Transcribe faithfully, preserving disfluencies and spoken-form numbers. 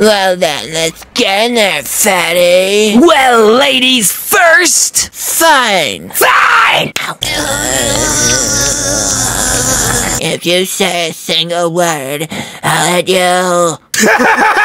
Well then, let's get in there, fatty. Well, ladies first. Fine. Fine! If you say a single word, I'll let you...